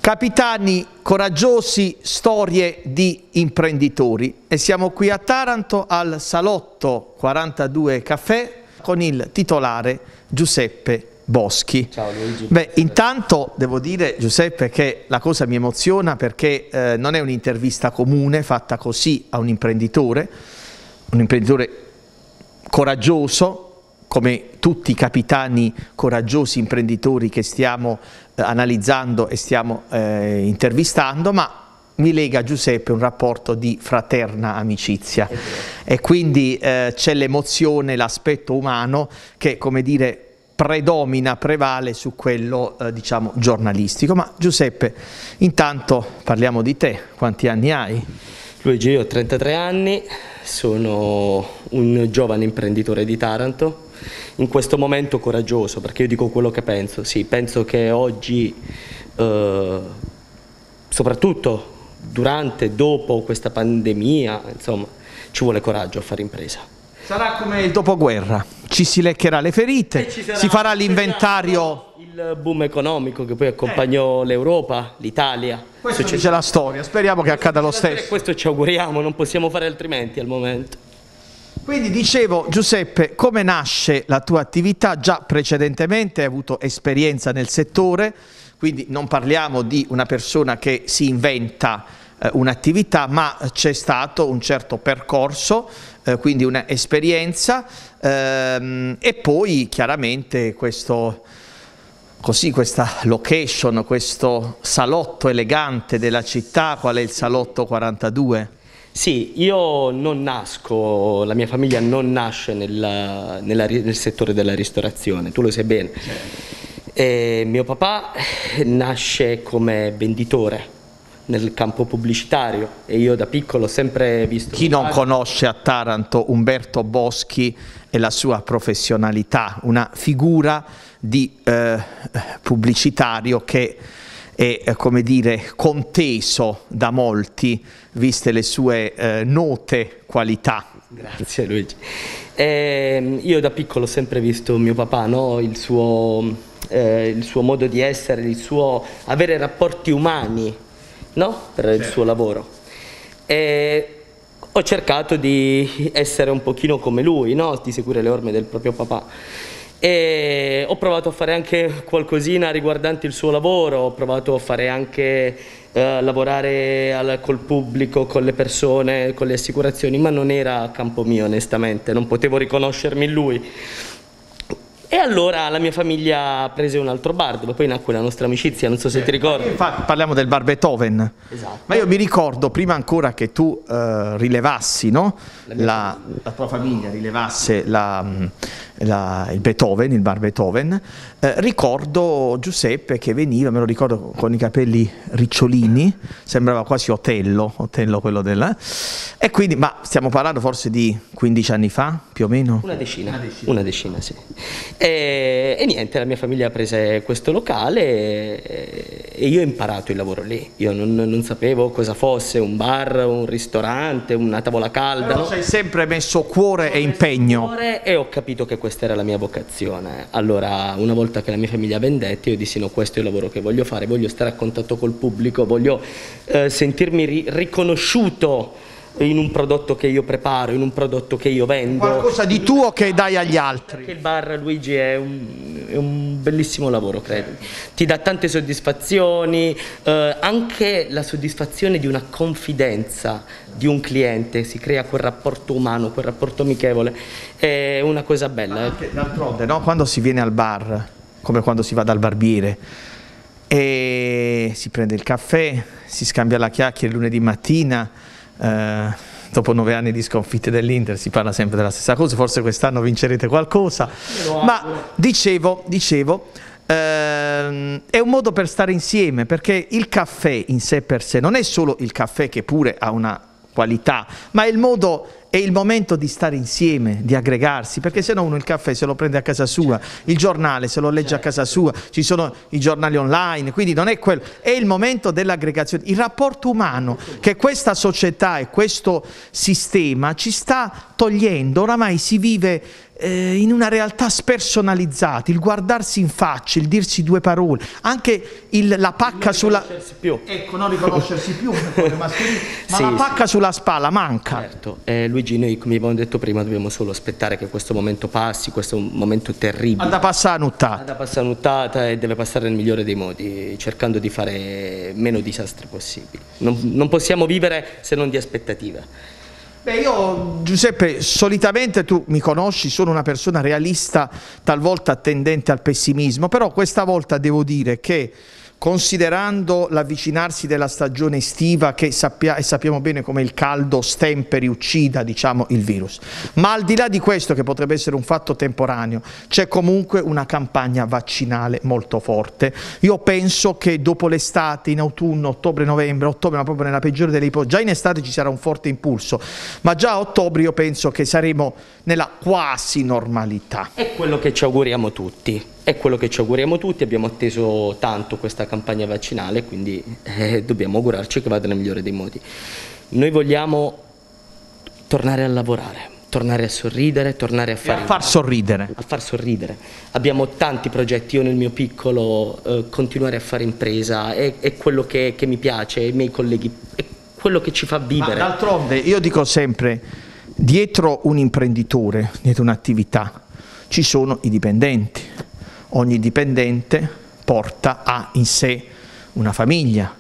Capitani coraggiosi, storie di imprenditori, e siamo qui a Taranto al Salotto 42 Caffè con il titolare Giuseppe Boschi. Ciao Luigi. Beh, intanto devo dire, Giuseppe, che la cosa mi emoziona perché non è un'intervista comune fatta così a un imprenditore coraggioso, come tutti i capitani coraggiosi imprenditori che stiamo analizzando e stiamo intervistando, ma mi lega a Giuseppe un rapporto di fraterna amicizia e quindi c'è l'emozione, l'aspetto umano che, come dire, prevale su quello diciamo giornalistico. Ma Giuseppe, intanto parliamo di te. Quanti anni hai? Luigi, io ho 33 anni, sono un giovane imprenditore di Taranto, in questo momento coraggioso, perché io dico quello che penso. Sì, penso che oggi, soprattutto durante e dopo questa pandemia, insomma, ci vuole coraggio a fare impresa. Sarà come il dopoguerra, ci si leccherà le ferite, si farà l'inventario. Il boom economico che poi accompagnò l'Europa, l'Italia. Questo c'è la storia, speriamo che accada lo stesso. Questo ci auguriamo, non possiamo fare altrimenti al momento. Quindi dicevo, Giuseppe, come nasce la tua attività? Già precedentemente hai avuto esperienza nel settore, quindi non parliamo di una persona che si inventa un'attività, ma c'è stato un certo percorso, quindi un'esperienza e poi chiaramente questa location, questo salotto elegante della città. Qual è il Salotto 42? Sì, io non nasco, la mia famiglia non nasce nel settore della ristorazione, tu lo sai bene. Mio papà nasce come venditore nel campo pubblicitario e io da piccolo ho sempre visto... Chi non conosce a Taranto Umberto Boschi e la sua professionalità, una figura di pubblicitario che è, come dire, conteso da molti, viste le sue note qualità. Grazie Luigi. Io da piccolo ho sempre visto mio papà, no? Il suo modo di essere, il suo avere rapporti umani, no? Per il suo lavoro. E ho cercato di essere un pochino come lui, no? Di seguire le orme del proprio papà. E ho provato a fare anche qualcosina riguardante il suo lavoro, ho provato a fare anche lavorare col pubblico, con le persone, con le assicurazioni, ma non era campo mio onestamente, non potevo riconoscermi in lui. E allora la mia famiglia prese un altro bar, dove poi nacque la nostra amicizia, non so se ti ricordi. Infatti parliamo del bar Beethoven. Esatto. Ma io mi ricordo, prima ancora che tu rilevassi, no? La tua famiglia rilevasse il Beethoven, il bar Beethoven, ricordo Giuseppe che veniva, me lo ricordo, con i capelli ricciolini, sembrava quasi Otello quello del... E quindi, ma stiamo parlando forse di 15 anni fa, più o meno? Una decina, sì. E niente, la mia famiglia prese questo locale e io ho imparato il lavoro lì. Io non sapevo cosa fosse un bar, un ristorante, una tavola calda. Però ci hai sempre messo cuore e impegno. E ho capito che questa era la mia vocazione. Allora, una volta che la mia famiglia vendette, io dissi no, questo è il lavoro che voglio fare, voglio stare a contatto col pubblico, voglio sentirmi riconosciuto in un prodotto che io preparo, in un prodotto che io vendo. Qualcosa di tuo che dai agli altri. Perché il bar, Luigi, è un bellissimo lavoro, credimi. Ti dà tante soddisfazioni, anche la soddisfazione di una confidenza di un cliente, si crea quel rapporto umano, quel rapporto amichevole, è una cosa bella. D'altronde, no? Quando si viene al bar, come quando si va dal barbiere, e si prende il caffè, si scambia la chiacchiera il lunedì mattina, dopo 9 anni di sconfitte dell'Inter si parla sempre della stessa cosa, forse quest'anno vincerete qualcosa, ma dicevo è un modo per stare insieme, perché il caffè in sé per sé non è solo il caffè, che pure ha una qualità, ma è il momento di stare insieme, di aggregarsi, perché se no uno il caffè se lo prende a casa sua, il giornale se lo legge a casa sua, ci sono i giornali online, quindi non è quello, è il momento dell'aggregazione, il rapporto umano che questa società e questo sistema ci sta togliendo. Oramai si vive in una realtà spersonalizzata, il guardarsi in faccia, il dirsi due parole, anche la pacca sulla... più. Ecco, non riconoscersi più, ma Sì, la pacca sulla spalla manca. Certo, Luigi, noi come abbiamo detto prima dobbiamo solo aspettare che questo momento passi, questo è un momento terribile. Da passare a nuttata. Da passare a nuttata e deve passare nel migliore dei modi, cercando di fare meno disastri possibili. Non possiamo vivere se non di aspettative. Beh, io Giuseppe, solitamente tu mi conosci, sono una persona realista, talvolta tendente al pessimismo, però questa volta devo dire che, considerando l'avvicinarsi della stagione estiva, che sappiamo bene come il caldo stemperi, uccida, diciamo, il virus, ma al di là di questo, che potrebbe essere un fatto temporaneo, c'è comunque una campagna vaccinale molto forte. Io penso che dopo l'estate, in autunno, ottobre, novembre, ma proprio nella peggiore delle ipotesi, già in estate ci sarà un forte impulso, ma già a ottobre io penso che saremo nella quasi normalità. È quello che ci auguriamo tutti. È quello che ci auguriamo tutti, abbiamo atteso tanto questa campagna vaccinale, quindi dobbiamo augurarci che vada nel migliore dei modi. Noi vogliamo tornare a lavorare, tornare a sorridere, tornare a fare... a far sorridere. A far sorridere. Abbiamo tanti progetti, io nel mio piccolo continuare a fare impresa, è quello che mi piace, i miei colleghi, è quello che ci fa vivere. Ma d'altronde io dico sempre, dietro un imprenditore, dietro un'attività, ci sono i dipendenti. Ogni dipendente porta in sé una famiglia,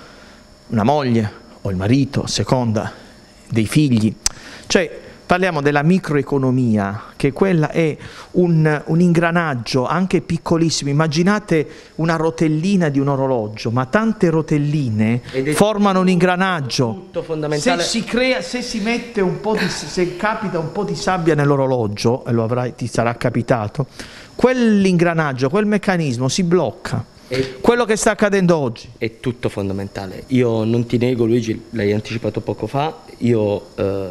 una moglie o il marito, a seconda dei figli. Cioè parliamo della microeconomia, che quella è un ingranaggio anche piccolissimo. Immaginate una rotellina di un orologio, ma tante rotelline formano un ingranaggio. Tutto fondamentale. Se si mette un po' se capita un po' di sabbia nell'orologio, e ti sarà capitato, quell'ingranaggio, quel meccanismo si blocca. Quello che sta accadendo oggi è tutto fondamentale. Io non ti nego, Luigi, l'hai anticipato poco fa, io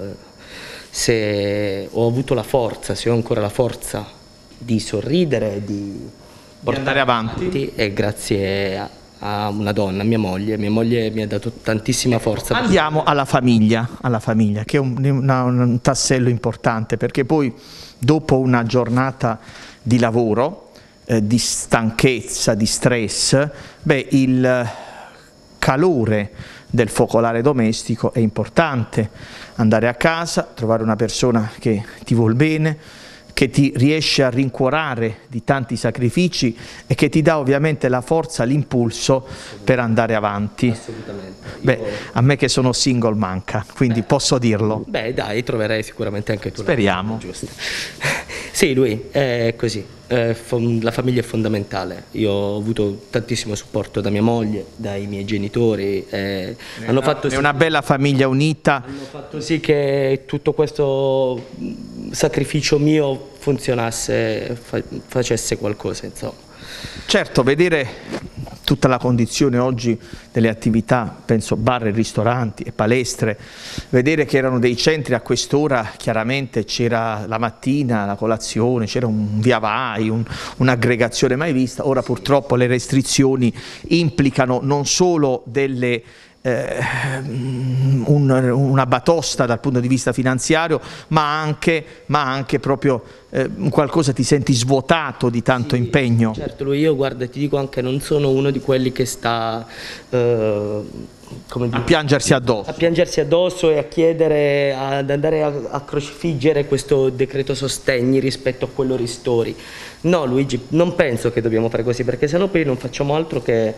se ho avuto la forza, se ho ancora la forza di sorridere, di andare avanti, è grazie a una donna, mia moglie mi ha dato tantissima forza. Andiamo alla famiglia, che è un tassello importante, perché poi dopo una giornata di lavoro, di stanchezza, di stress, il calore del focolare domestico è importante. Andare a casa, trovare una persona che ti vuol bene, che ti riesce a rincuorare di tanti sacrifici e che ti dà ovviamente la forza, l'impulso per andare avanti. Assolutamente. A me che sono single manca, quindi posso dirlo. Dai, troverai sicuramente anche tu. Speriamo. Giusto. Sì, lui è così. La famiglia è fondamentale. Io ho avuto tantissimo supporto da mia moglie, dai miei genitori. È una bella famiglia unita. Hanno fatto sì che tutto questo sacrificio mio funzionasse, facesse qualcosa, insomma. Certo, vedere tutta la condizione oggi delle attività, penso bar e ristoranti e palestre, vedere che erano dei centri a quest'ora, chiaramente c'era la mattina, la colazione, c'era un via vai, un'aggregazione mai vista. Ora purtroppo le restrizioni implicano non solo una batosta dal punto di vista finanziario, ma anche proprio qualcosa, ti senti svuotato di tanto impegno. Certo, io guarda, ti dico anche, non sono uno di quelli che sta a piangersi addosso. A piangersi addosso e a chiedere, ad andare a crocifiggere questo decreto sostegni rispetto a quello ristori. No, Luigi, non penso che dobbiamo fare così, perché sennò poi non facciamo altro che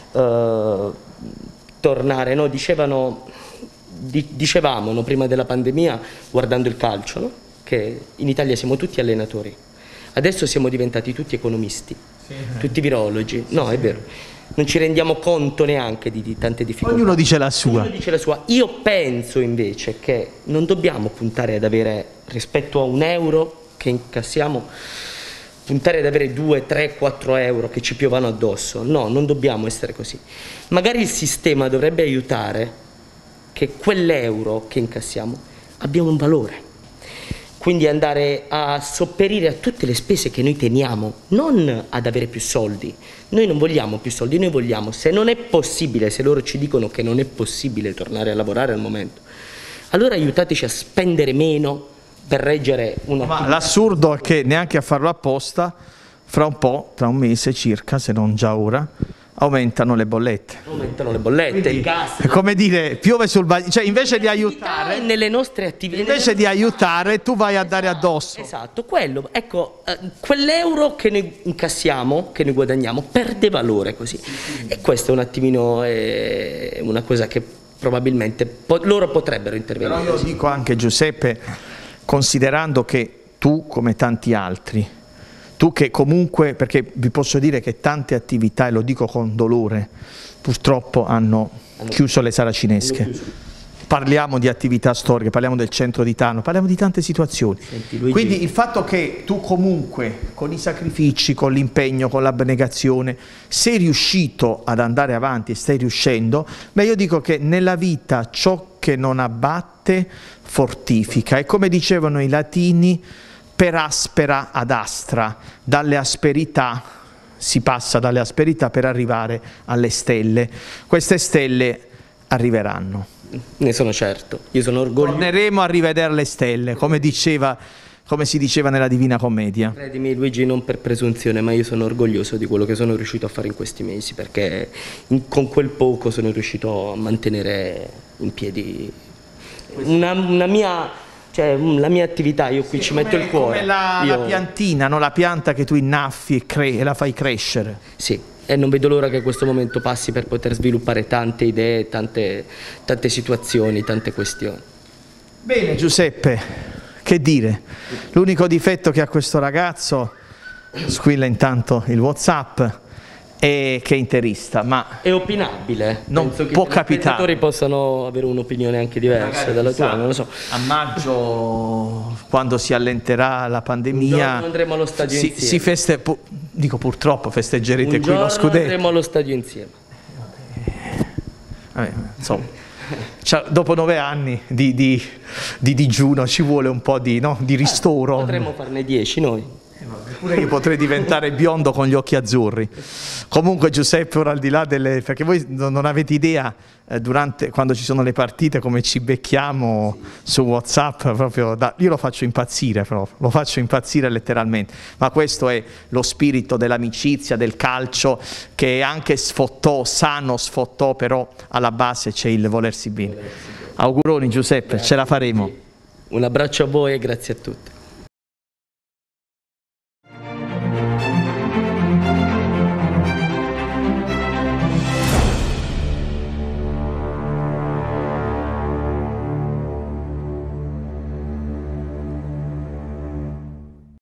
tornare, no? Dicevamo prima della pandemia, guardando il calcio, no? Che in Italia siamo tutti allenatori, adesso siamo diventati tutti economisti, tutti virologi. No, è vero, non ci rendiamo conto neanche di tante difficoltà. Ognuno dice la sua. Ognuno dice la sua. Io penso invece che non dobbiamo puntare ad avere, rispetto a €1 che incassiamo, puntare ad avere 2, 3, 4 euro che ci piovano addosso. No, non dobbiamo essere così. Magari il sistema dovrebbe aiutare che quell'euro che incassiamo abbia un valore. Quindi andare a sopperire a tutte le spese che noi teniamo, non ad avere più soldi. Noi non vogliamo più soldi, noi vogliamo, se non è possibile, se loro ci dicono che non è possibile tornare a lavorare al momento, allora aiutateci a spendere meno per reggere una... Ma l'assurdo è che neanche a farlo apposta, fra un po', tra un mese circa, se non già ora, aumentano le bollette. Aumentano le bollette, Quindi, il gas. è come dire, piove sul bagno, cioè invece di aiutare, nelle nostre attività. invece di aiutare tu vai a dare addosso. Esatto, quello, ecco, quell'euro che noi incassiamo, che noi guadagniamo, perde valore così. E questo è un attimino una cosa che probabilmente loro potrebbero intervenire. Però io dico anche, Giuseppe, considerando che tu, come tanti altri, tu che comunque, perché vi posso dire che tante attività, e lo dico con dolore, purtroppo hanno chiuso le saracinesche. Parliamo di attività storiche, parliamo del centro di Tanno, parliamo di tante situazioni. Senti, Luigi, quindi il fatto che tu comunque, con i sacrifici, con l'impegno, con l'abnegazione, sei riuscito ad andare avanti e stai riuscendo, beh, io dico che nella vita ciò che non abbatte fortifica. E come dicevano i latini, per aspera ad astra, dalle asperità si passa dalle asperità per arrivare alle stelle. Queste stelle arriveranno. ne sono certo, io sono orgoglioso. Torneremo a rivedere le stelle, come si diceva nella Divina Commedia. Credimi Luigi, non per presunzione, ma io sono orgoglioso di quello che sono riuscito a fare in questi mesi, perché con quel poco sono riuscito a mantenere in piedi una mia... Cioè, la mia attività, io qui ci metto il cuore. Come la piantina, no? La pianta che tu innaffi e la fai crescere. Sì, e non vedo l'ora che questo momento passi per poter sviluppare tante idee, tante situazioni, tante questioni. Bene Giuseppe, che dire? L'unico difetto che ha questo ragazzo, squilla intanto il WhatsApp, è che è interista, ma è opinabile. non penso che può i capitare. spettatori possano avere un'opinione anche diversa dalla tua, non lo so. A maggio, quando si allenterà la pandemia, andremo allo stadio insieme. Dico purtroppo festeggerete qui lo scudetto. Andremo allo stadio insieme. Vabbè, insomma, dopo 9 anni di digiuno ci vuole un po' di ristoro. Potremmo farne 10 noi. Pure io potrei diventare biondo con gli occhi azzurri. Comunque Giuseppe, ora al di là perché voi non avete idea quando ci sono le partite come ci becchiamo su WhatsApp, proprio io lo faccio impazzire proprio, lo faccio impazzire letteralmente, ma questo è lo spirito dell'amicizia, del calcio, che anche sano sfottò, però alla base c'è il volersi bene. Auguroni Giuseppe, ce la faremo. Un abbraccio a voi e grazie a tutti.